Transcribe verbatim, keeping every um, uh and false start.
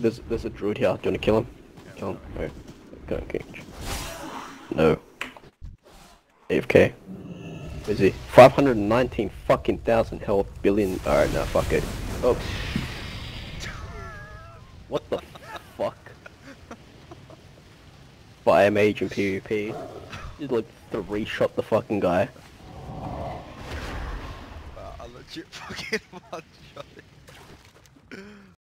there's there's a druid here. Do you want to kill him? Yeah, Kill him. Okay. Go on, cage. No. A F K. Is he? five hundred nineteen fucking thousand health billion. Alright, now fuck it. Oh. What the fuck? Fire mage and PvP. Just like three shot the fucking guy. uh, I legit fucking one shot it.